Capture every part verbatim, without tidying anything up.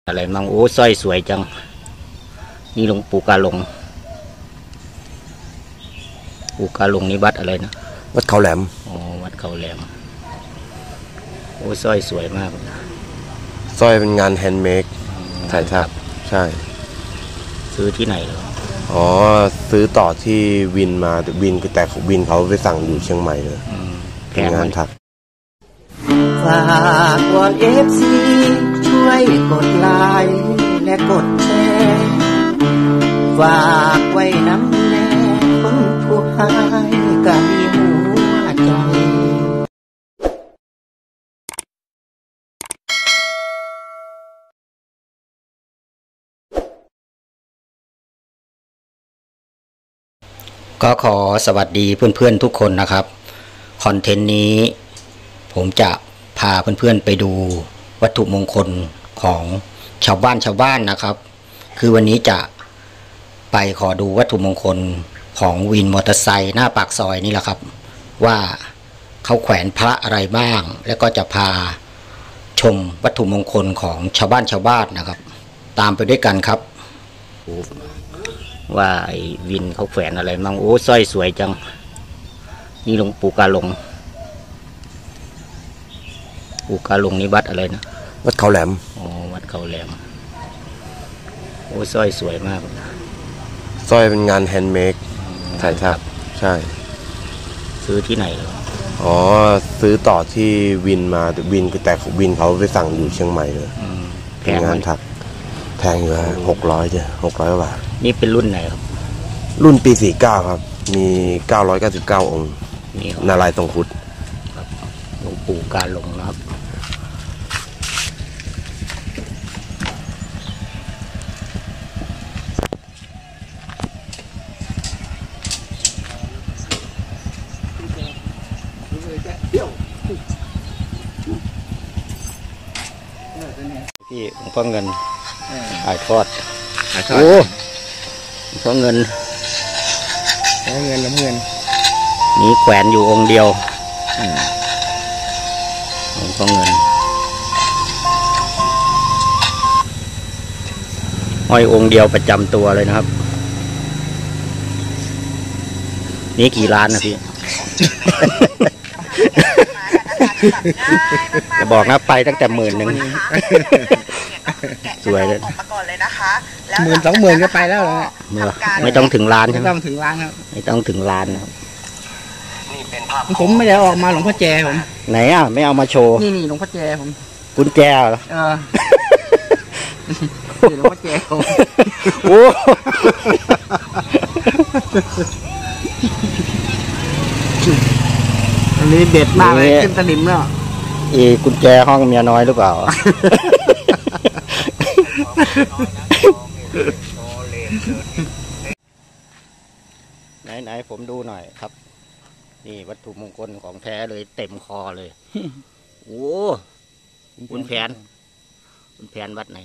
อะไรมั่งโอ้สร้อยสวยจังนี่หลวงปู่กาหลงปู่กาหลงนี่วัดอะไรนะวัดเขาแหลมอ๋อวัดเขาแหลมโอ้สร้อยสวยมากสร้อยเป็นงานแฮนด์เมดถ่ายทับใช่ซื้อที่ไหนเหรออ๋อซื้อต่อที่วินมาวินแต่วินเขาไปสั่งอยู่เชียงใหม่เลยเป็นงานถักฝากวอนเอฟซีช่วยกดไลค์และกดแชร์ฝากไว้น้ำแน่คนผู้หายก็มีหัวใจก็ขอสวัสดีเพื่อนๆทุกคนนะครับคอนเทนต์นี้ผมจะพาเพื่อนๆไปดูวัตถุมงคลของชาวบ้านชาวบ้านนะครับคือวันนี้จะไปขอดูวัตถุมงคลของวินมอเตอร์ไซค์หน้าปากซอยนี่แหละครับว่าเขาแขวนพระอะไรบ้างแล้วก็จะพาชมวัตถุมงคลของชาวบ้านชาวบ้านนะครับตามไปด้วยกันครับว่าไอ้วินเขาแขวนอะไรมั่งโอ้สร้อยสวยจังนี่หลวงปู่กาหลงปู่กาหลงนี่วัดอะไรนะวัดเขาแหลมอ๋อวัดเขาแหลมโอ้สร้อยสวยมากสร้อยเป็นงานแฮนด์เมดถ่ายทับใช่ซื้อที่ไหนเหรออ๋อซื้อต่อที่วินมาวินแต่วินเขาไปสั่งอยู่เชียงใหม่เลยเป็นงานถักแพงอยู่หกร้อยจ้ะหกร้อยบาทนี่เป็นรุ่นไหนครับรุ่นปีสี่เก้าครับมีเก้าร้อยเก้าสิบเก้าองค์นารายณ์ทรงคุดหลวงปู่กาหลงนะครับพี่หลวงพ่อเงินถ่ายทอดโอ้หลวงพ่อเงินน้ำเงินน้ำเงินนี่แขวนอยู่องค์เดียวหลวงพ่อเงินห้อยองค์เดียวประจำตัวเลยนะครับนี่กี่ล้านนะพี่ จะบอกนะไปตั้งแต่หมื่นหนึ่งสวยเลยหมื่นสองหมื่นก็ไปแล้วเหรอไม่ต้องถึงล้านใช่ไหมไม่ต้องถึงล้านครับไม่ต้องถึงล้านครับผมไม่ได้ออกมาหลวงพ่อแจผมไหนอ่ะไม่เอามาโชว์นี่นี่หลวงพ่อแจผมกุญแจเหรอเออหลวงพ่อแจผมโอ้อันนี้เด็ดมากเลยขึ้นสนิมแล้วอีกุญแจห้องเมียน้อยหรือเปล่าไหนไหนผมดูหน่อยครับนี่วัตถุมงคลของแท้เลยเต็มคอเลยโอ้คุณแผนคุณแผนวัดไหน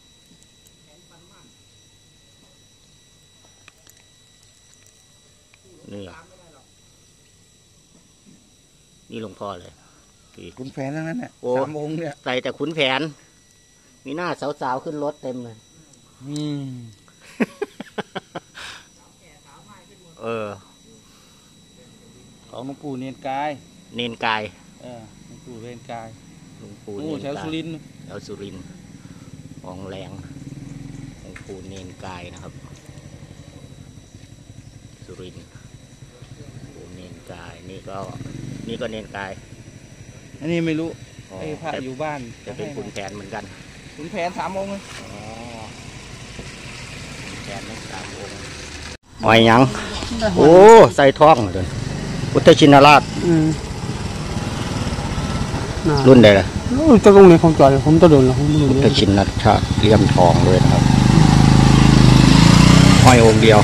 นี่นี่หลวงพ่อเลยขุนแผนทั้งนั้นเนี่ยสามองค์เนี่ยใส่แต่ขุนแผนมีหน้าสาวๆขึ้นรถเต็มเลยเออของหลวงปู่เนียนกายเนียนกายเออหลวงปู่เนียนกายหลวงปู่เนียนกายแถวสุรินทร์แถวสุรินทร์ของแรงหลวงปู่เนียนกายนะครับสุรินทร์ปู่เนียนกายนี่ก็นี่ก็เนียนกายอันนี้ไม่รู้ไอ้พระอยู่บ้านจะเป็นขุนแผนเหมือนกันขุนแผนสามองค์เลยอ๋อขุนแผนทั้งสามองค์หอยยังโอ้ใส่ท้องเลยพุทธชินราชรุ่นใดล่ะจะตรงนี้ของจอยผมจะโดนแล้วพุทธชินราชเลี่ยมทองเลยนะครับหอยองค์เดียว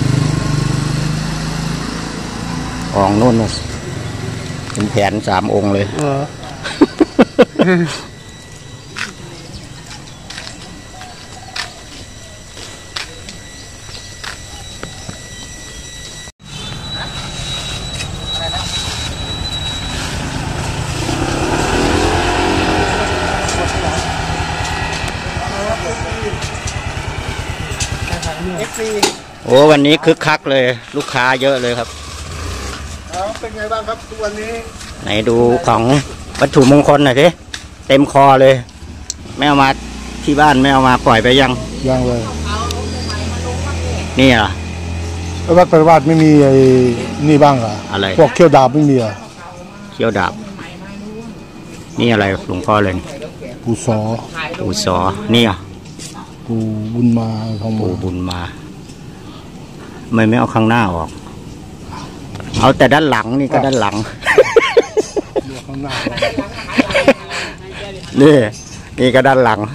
ของนู่นขุนแผนสามองค์เลยเอฟซีโอ้วันนี้คึกคักเลยลูกค้าเยอะเลยครับเป็นไงบ้างครับทุกวันนี้ไหนดูของวัตถุมงคลหน่อยสิเต็มคอเลยไม่เอามาที่บ้านไม่เอามาปล่อยไปยังยังเลยนี่เหรอวัดปริวาสไม่มีไอ้นี่บ้างเหรออะไรพวกเขี้ยวดาบไม่มีเหรอเขี้ยวดาบนี่อะไรหลวงพ่อเลยนี่ปูซอปู่สอนี่อ่ะปูบุญมาทองปู่มาบุญมาไม่ไม่เอาข้างหน้าออกเอาแต่ด้านหลังนี่ก็ด้านหลังดูข้างหน้านี่นี่ก็ด้านหลัง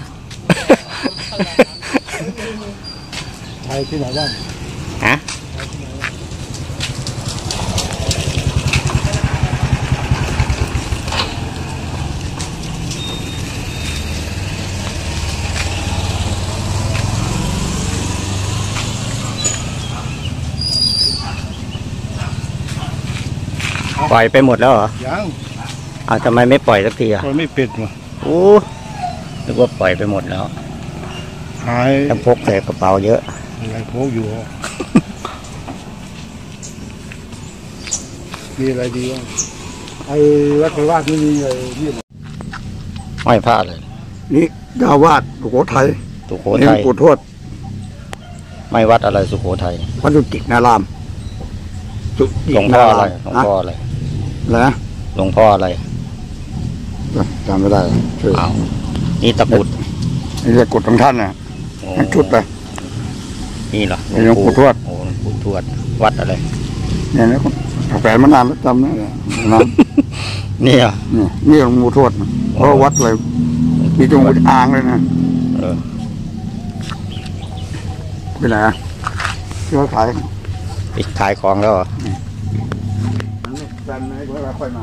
ใช่ที่ไหนบ้างฮะปล่อยไปหมดแล้วเหรอยังอ้าวทำไมไม่ปล่อยสักทีอ่ะมันไม่ปิดมาโอ้นึกว่าปล่อยไปหมดแล้วหายต้องพกใส่กระเป๋าเยอะอะไรพวกอยู่ มีอะไรดีบ้างไอ้วัดปริวาสไม่มีไอ้นี่หรอห้อยผ้าเลยนี่เจ้าวาดสุโขทัยสุโขนี่ทัยปู่ทวดไม่วัดอะไรสุโขทัยวัดสุจินารามสุจิหลวงพ่ออะไรหลวงพ่ออะไรนะหลวงพ่ออะไรจำไม่ได้ชื่ออ้าวนี่ตะกรุดนี่จะกดของท่านนะโอ้ทั้งชุดเลยนี่เหรอนี่หลวงปู่ทวดโอ้หลวงปู่ทวดวัดอะไรเนี่ยนะแฝงมานานแล้วจำนะนะนี่อ่ะนี่นี่หลวงปู่ทวดนะเพราะวัดเลยมีตรงอ่างเลยนะเออไปไหนอะที่เขาขายไปขายของแล้วเหรอจันไหนเวลาค่อยมา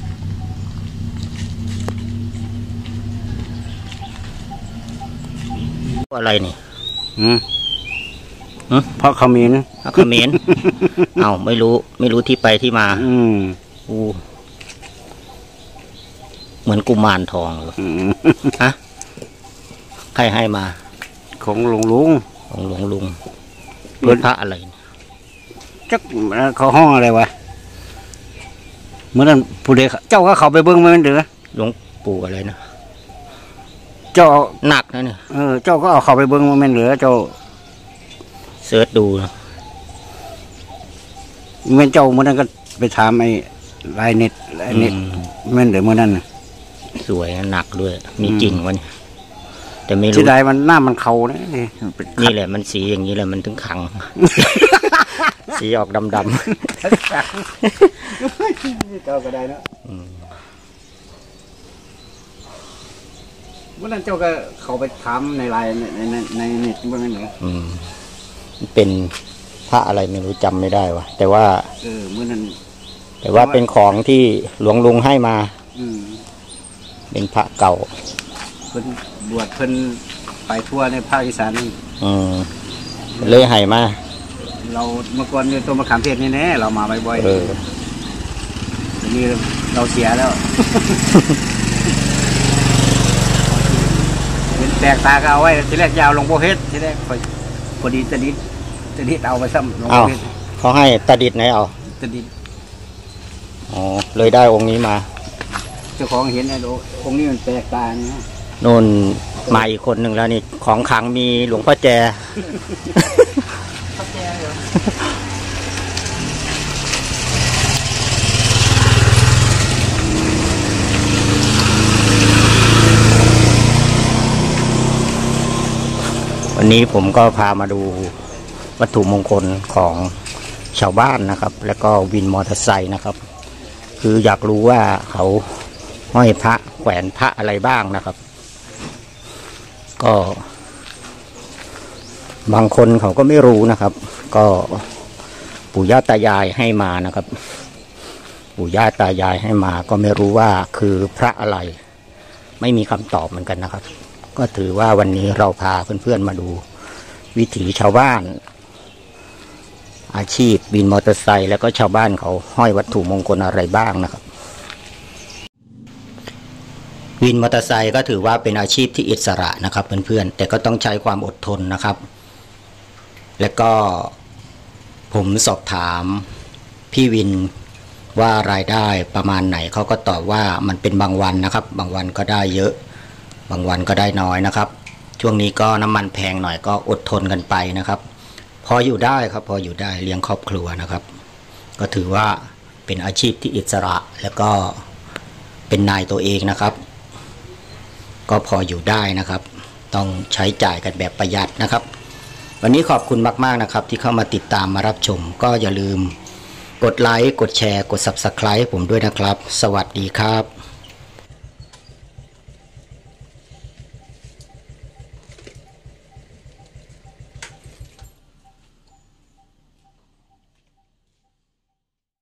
อะไรนี่อืมหึเพราะเขามีนะพระเขมร เอ้าไม่รู้ไม่รู้ที่ไปที่มาอืมอู้เหมือนกุมารทองเลยอืมฮะใครให้มาของหลวงลุงของหลวงลุงเป็นพระอะไรเนี่ยจักเขาห้องอะไรวะเมื่อนั้นผู้ใดเจ้าก็เขาไปเบิ้งมันเด้อหลวงปู่อะไรนะเจ้าหนักนะเนี่ยเออเจ้าก็เอาเขาไปเบิ้งมันเหลือเจ้าเสิร์ชดูนะเมื่อเจ้าเมื่อนั้นก็ไปถามไอ้ลายเน็ตลายเน็ตอืมแม่นเดี๋ยวเมื่อนั้นน่ะสวยนะหนักด้วย มีอืมจริงวะเนี่ยแต่ไม่ที่รู้ใดมันหน้ามันเขานะนี่เป็นนี่แหละมันสีอย่างนี้แหละมันถึงขัง สีออกดำเจ้าก็ได้นะๆอืมเมื่อนั้นเจ้าก็เขาไปถามในไลน์ในในในเน็ตเมื่อนั้นเหรออืมเป็นพระอะไรไม่รู้จำไม่ได้วะแต่ว่าเออเมื่อนั้นแต่ว่าเป็นของที่หลวงลุงให้มาอืมเป็นพระเก่าเพิ่นบวชเพิ่นไปทั่วในภาคอีสานนี่อืมเลยให้มาเราเมื่อก่อนเนี่ยตัวมะขามเทศนี่แน่เรามาบ่อยเออๆทีนี้เราเสียแล้ว เป็นแตกตาก็เอาไว้ทีแรกยาวหลวงพ่อเพชรทีแรกพอพอดีตะดิดตะดิดเอาไปซ้ำหลวงพ่อ้าอวเพชรเขาให้ตาดิดไหนเอาตะดิดอ๋อเลยได้องค์นี้มาเจ้าของเห็นไอ้โลองค์นี้มันแปลกตาเนี่ยโน่นมาอีกคนหนึ่งแล้วนี่ของขลังมีหลวงพ่อแจ วันนี้ผมก็พามาดูวัตถุมงคลของชาวบ้านนะครับ แล้วก็วินมอเตอร์ไซค์นะครับ คืออยากรู้ว่าเขาห้อยพระแขวนพระอะไรบ้างนะครับ ก็บางคนเขาก็ไม่รู้นะครับ ก็ปู่ย่าตายายให้มานะครับ ปู่ย่าตายายให้มาก็ไม่รู้ว่าคือพระอะไร ไม่มีคำตอบเหมือนกันนะครับ ก็ถือว่าวันนี้เราพาเพื่อนๆมาดูวิถีชาวบ้าน อาชีพวินมอเตอร์ไซค์แล้วก็ชาวบ้านเขาห้อยวัตถุมงคลอะไรบ้างนะครับวินมอเตอร์ไซค์ก็ถือว่าเป็นอาชีพที่อิสระนะครับเพื่อนๆแต่ก็ต้องใช้ความอดทนนะครับและก็ผมสอบถามพี่วินว่ารายได้ประมาณไหนเขาก็ตอบว่ามันเป็นบางวันนะครับบางวันก็ได้เยอะบางวันก็ได้น้อยนะครับช่วงนี้ก็น้ำมันแพงหน่อยก็อดทนกันไปนะครับพออยู่ได้ครับพออยู่ได้เลี้ยงครอบครัวนะครับก็ถือว่าเป็นอาชีพที่อิสระแล้วก็เป็นนายตัวเองนะครับก็พออยู่ได้นะครับต้องใช้จ่ายกันแบบประหยัดนะครับวันนี้ขอบคุณมากๆนะครับที่เข้ามาติดตามมารับชมก็อย่าลืมกดไลค์กดแชร์กด ซับสไครบ์ ผมด้วยนะครับสวัสดีครับ